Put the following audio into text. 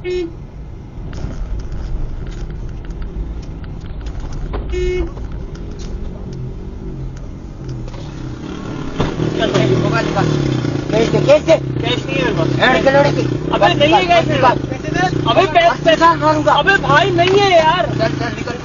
Cash नहीं है मेरे पास। अबे नहीं है कैश मेरे पास। अबे पैसा मारूंगा। अबे भाई नहीं है यार। चल चल निकल।